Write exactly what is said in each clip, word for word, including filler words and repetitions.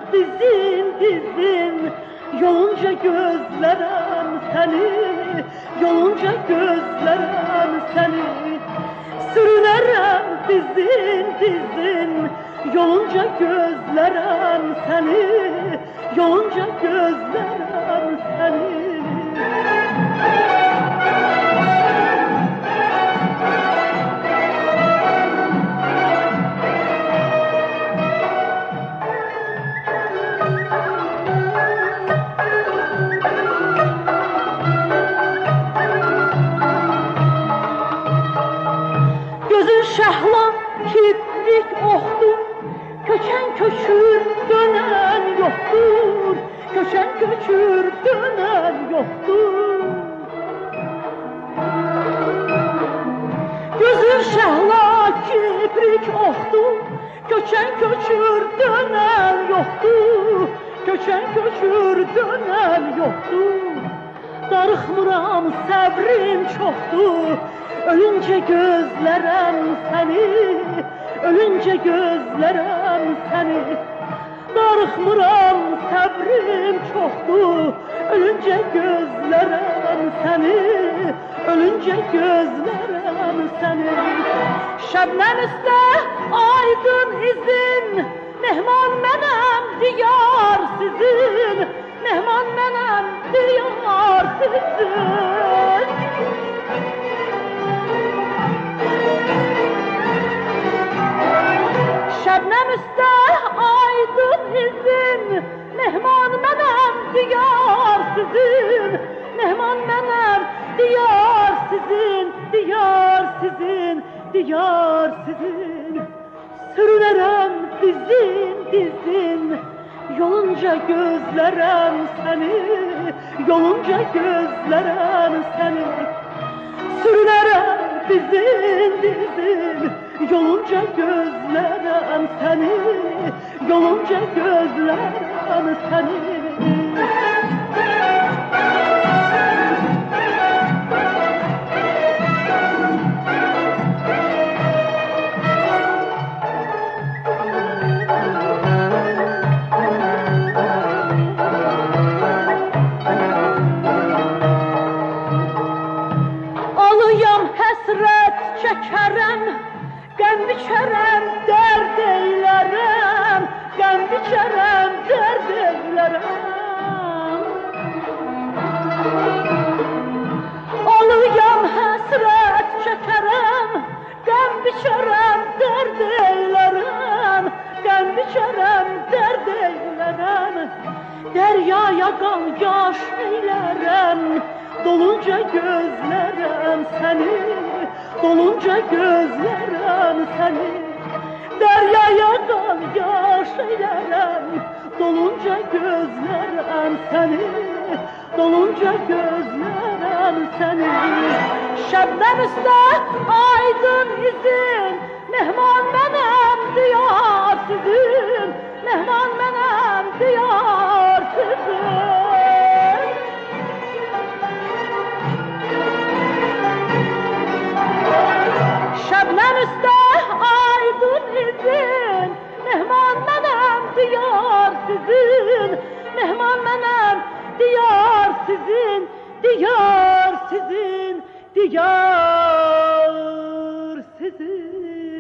dizin dizin, yolunca gözlerim seni, yolunca gözlerim seni. Sürünerem dizin dizin, yolunca gözlerim seni, yolunca gözlerim seni. Şahla kibrik oxdur, köçen köçür dönen yoktur, köçen köçür dönen yoktur. Gözün şahla kibrik oxdur, köçen köçür dönen yoktur, köçen köçür dönen yoktur. Darıxmıram, səbrim çoxdur, ölünce gözlerim seni, ölünce gözlerim seni. Darıxmıram, səbrim çoxdur, ölünce gözlerim seni, ölünce gözlerim seni. Şebnem üstə aydın izin, mehman mənim, diyar sizin, mehman mənim, diyar sizin. Şebnem üstə aydın izin, mehman mənim, diyar sizin, mehman mənim, diyar sizin, diyar sizin, diyar sizin. Sürünerem dizin dizin, yolunca gözlerim seni, yolunca gözlerim seni. Sürünerem dizin dizin, yolunca gözlerim seni, yolunca gözlerim seni. Alıyam həsrət çəkərəm, qəm biçərəm, dərd eylərəm, qəm biçərəm, dərd eylərəm. Alıyam həsrət çəkərəm, qəm biçərəm, dərd eylərəm, qəm biçərəm, dərd eylərəm. Dəryaya qan yaş eylərəm, dolunca gözlerim seni, dolunca gözlerim seni. Deryaya qan yaş eylərəm, dolunca gözlerim seni, dolunca gözlerim seni. Şebnem üstə aydın izin, mehman mənim, diyar sizin, mehman mənim, diyar sizin. Şebnem üstə aydın izin, mehman mənim, diyar sizin, mehman mənim, diyar sizin, diyar sizin, diyar sizin.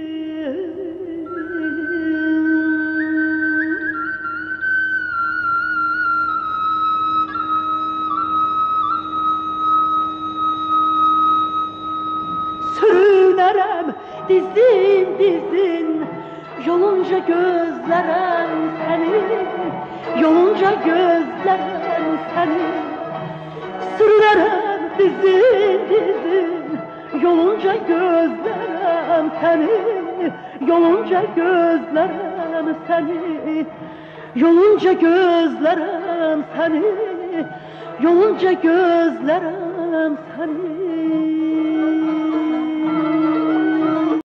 Sürünerem dizin dizin, yolunca gözlerim seni, yolunca gözlerim seni. Sürünerem dizin dizin, yolunca gözlerim seni, yolunca gözlerim seni. Yolunca gözlerim seni, yolunca gözlerim seni.